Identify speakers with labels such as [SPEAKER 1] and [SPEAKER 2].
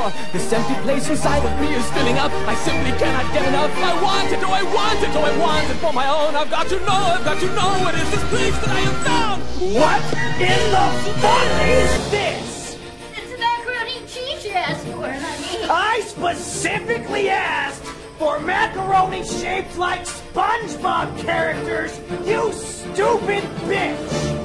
[SPEAKER 1] more. This empty place inside of me is filling up. I simply cannot get enough. I want it, oh I want it, oh I want it for my own. I've got to know what is this place that I have found.
[SPEAKER 2] What in the fuck is this?
[SPEAKER 3] It's the macaroni and cheese you asked for, honey.
[SPEAKER 2] I specifically asked for macaroni shaped like SpongeBob characters, you stupid bitch!